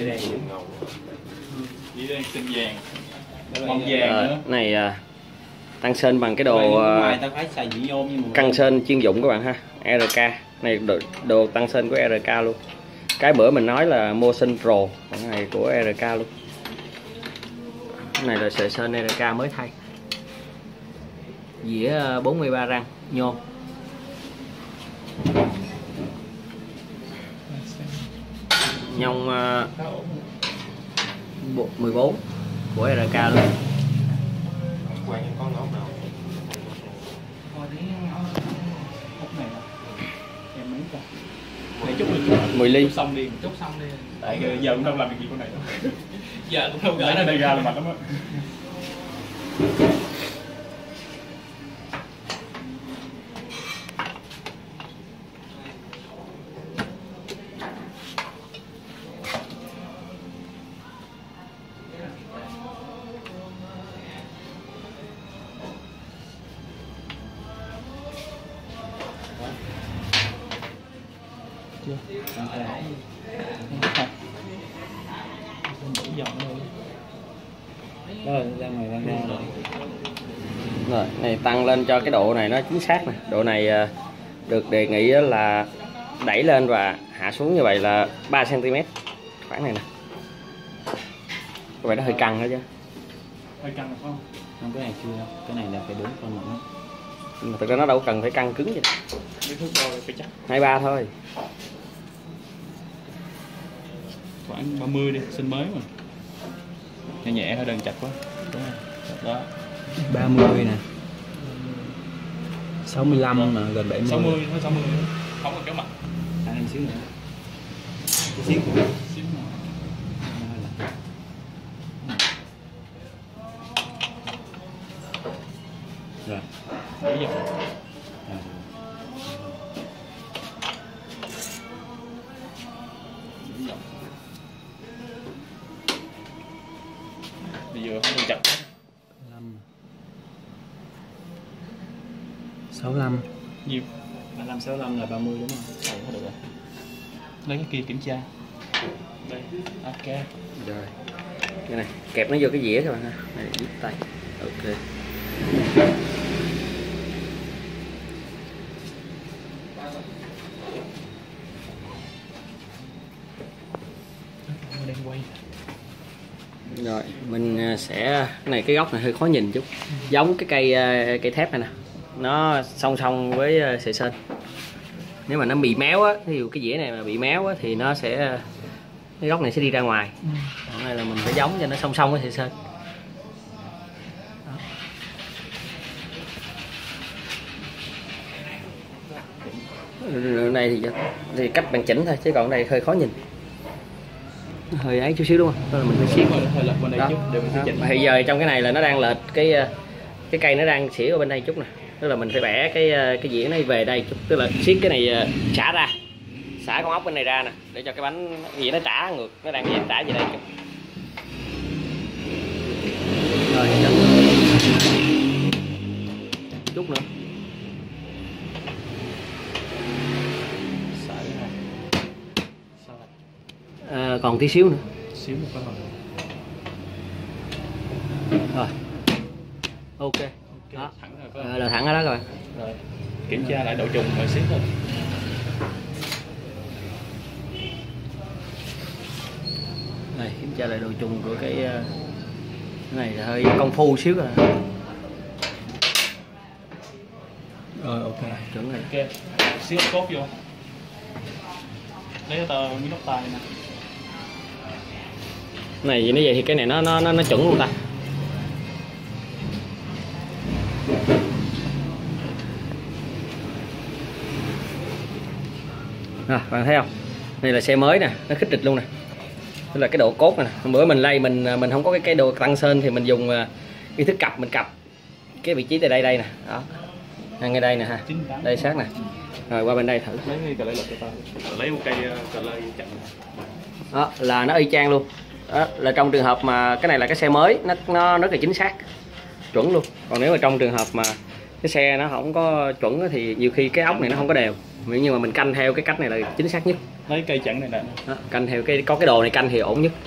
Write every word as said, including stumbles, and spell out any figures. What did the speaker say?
Cái đen gì ngầu. Chỉ đen xanh vàng. Mông vàng nữa. Này à, tăng sên bằng cái đồ căng sên chuyên dụng các bạn ha, rờ ca. Này đồ, đồ tăng sên của rờ ca luôn. Cái bữa mình nói là Motion Pro, cái này của rờ ca luôn. Cái này là sợi sên rờ ca mới thay. Dĩa bốn mươi ba răng nhôm. Nhông uh, mười bốn của rờ ca luôn. Quan những con ốc nào? Để chút mình mười ly. Chút xong đi, chút xong đi. Tại giờ cũng không làm được gì con này đâu. Giờ cũng không gửi nó đây ra là mạnh lắm á. Chưa? Rồi, ra ngoài ra ra rồi. Rồi, này tăng lên cho cái độ này nó chính xác nè. Độ này được đề nghị là đẩy lên và hạ xuống như vậy là ba xăng ti mét. Khoảng này nè. Có vẻ nó hơi căng đó chứ. Hơi căng phải không? Không, cái này chưa đâu. Cái này là phải đúng con mỏng. Nhưng mà thực ra nó đâu cần phải căng cứng vậy. Cái thước đo phải chắc. hai ba thôi. Khoảng ba mươi đi, xin mới mà. Nhẹ nhẹ hơi đơn chặt quá. Đúng không? Đó. ba mươi nè. sáu mươi lăm mà gần bảy mươi. sáu mươi, sáu mươi. Không còn kéo mặt. Anh em xíu nữa. Xíu xíu. Xíu nữa. Rồi. Bây giờ. À. Bây giờ không chặt. sáu mươi lăm. Nhiều. ba mươi lăm sáu mươi lăm là ba mươi đúng không? Đấy, được rồi. Lấy cái kia kiểm tra. Đây. Ok. Rồi. Cái này kẹp nó vô cái dĩa các bạn ha. Này giúp tay. Ok. Đang quay. Rồi, mình sẽ cái này cái góc này hơi khó nhìn chút. Giống cái cây cây thép này nè. Nó song song với sợi sên. Nếu mà nó bị méo á, ví dụ cái dĩa này mà bị méo á thì nó sẽ cái góc này sẽ đi ra ngoài. Ừ. Cái này là mình phải giống cho nó song song với sợi sên. Này thì thì cách bạn chỉnh thôi chứ còn đây hơi khó nhìn. Hơi ấy chút xíu đúng không? Đó là mình phải xiết. Hơi lệch bên đây chút để mình sẽ chỉnh. Thì giờ trong cái này là nó đang lệch cái cái cây nó đang xỉa ở bên đây chút nè. Tức là mình phải bẻ cái cái dĩa này về đây chút, tức là xiết cái này xả ra. Xả con ốc bên này ra nè để cho cái bánh dĩa nó trả ngược, nó đang dễ trả về đây chút. Rồi, chút nữa. À, còn tí xíu nữa. Xíu một cái rồi. Ok. Okay. Đó. Thẳng rồi, à, là thẳng ở đó rồi. Rồi. Kiểm tra lại độ trùng rồi xíu thôi. Này, kiểm tra lại độ trùng của cái cái này là hơi công phu xíu rồi. Rồi ok. Chuẩn rồi. Ok. Xíu cốt vô. Lấy tờ miếng nút tay nè. Này vậy nó vậy thì cái này nó nó nó, nó chuẩn luôn ta. À, bạn thấy không? Này là xe mới nè, nó khích địch luôn nè. Tức là cái độ cốt nè. Hôm bữa mình lay mình mình không có cái cái đồ tăng sên thì mình dùng ý thức cặp mình cặp cái vị trí tại đây đây nè. Đó. Ngay đây nè ha. Đây sát nè. Rồi qua bên đây thử. Lấy cái cờ lê lật cho tao. Lấy một cây cờ lê chặn. Đó là nó y chang luôn. Đó là trong trường hợp mà cái này là cái xe mới nó nó rất là chính xác. Chuẩn luôn. Còn nếu mà trong trường hợp mà cái xe nó không có chuẩn thì nhiều khi cái ốc này nó không có đều. Nhưng mà mình canh theo cái cách này là chính xác nhất. lấy cây chẵn này nè. Đó, canh theo cái có cái đồ này canh thì ổn nhất.